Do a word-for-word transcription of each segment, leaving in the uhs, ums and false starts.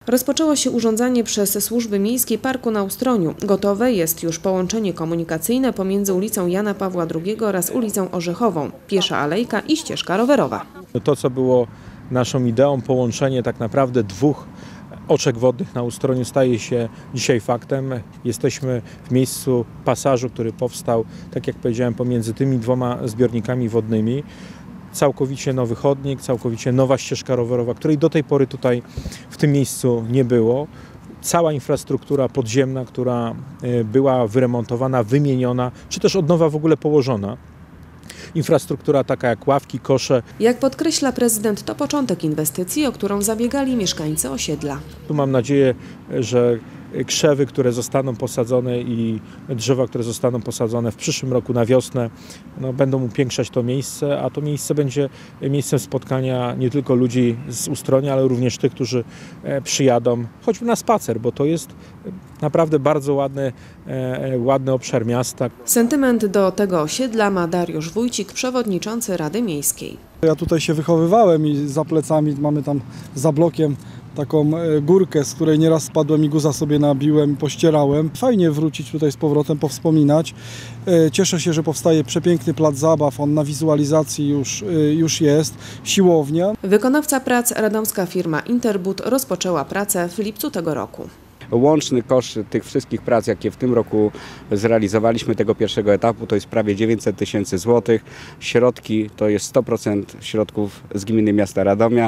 Rozpoczęło się urządzanie przez służby miejskie parku na Ustroniu. Gotowe jest już połączenie komunikacyjne pomiędzy ulicą Jana Pawła drugiego oraz ulicą Orzechową. Piesza alejka i ścieżka rowerowa. To, co było naszą ideą, połączenie tak naprawdę dwóch oczek wodnych na Ustroniu, staje się dzisiaj faktem. Jesteśmy w miejscu pasażu, który powstał, tak jak powiedziałem, pomiędzy tymi dwoma zbiornikami wodnymi. Całkowicie nowy chodnik, całkowicie nowa ścieżka rowerowa, której do tej pory tutaj w tym miejscu nie było. Cała infrastruktura podziemna, która była wyremontowana, wymieniona, czy też od nowa w ogóle położona. Infrastruktura taka jak ławki, kosze. Jak podkreśla prezydent, to początek inwestycji, o którą zabiegali mieszkańcy osiedla. Tu mam nadzieję, że krzewy, które zostaną posadzone i drzewa, które zostaną posadzone w przyszłym roku na wiosnę, no, będą upiększać to miejsce, a to miejsce będzie miejscem spotkania nie tylko ludzi z Ustronia, ale również tych, którzy przyjadą choćby na spacer, bo to jest naprawdę bardzo ładny, ładny obszar miasta. Sentyment do tego osiedla ma Dariusz Wójcik, przewodniczący Rady Miejskiej. Ja tutaj się wychowywałem i za plecami mamy tam za blokiem taką górkę, z której nieraz spadłem i guza sobie nabiłem i pościerałem. Fajnie wrócić tutaj z powrotem, powspominać. Cieszę się, że powstaje przepiękny plac zabaw, on na wizualizacji już, już jest, siłownia. Wykonawca prac, radomska firma Interbud, rozpoczęła pracę w lipcu tego roku. Łączny koszt tych wszystkich prac, jakie w tym roku zrealizowaliśmy tego pierwszego etapu, to jest prawie dziewięćset tysięcy złotych. Środki to jest sto procent środków z gminy miasta Radomia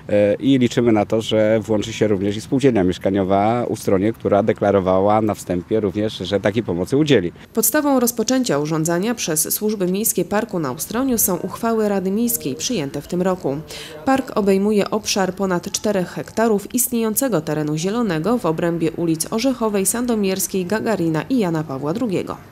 i liczymy na to, że włączy się również i spółdzielnia mieszkaniowa Ustronie, która deklarowała na wstępie również, że takiej pomocy udzieli. Podstawą rozpoczęcia urządzania przez służby miejskie parku na Ustroniu są uchwały Rady Miejskiej przyjęte w tym roku. Park obejmuje obszar ponad czterech hektarów istniejącego terenu zielonego w obrębie ulic Orzechowej, Sandomierskiej, Gagarina i Jana Pawła drugiego.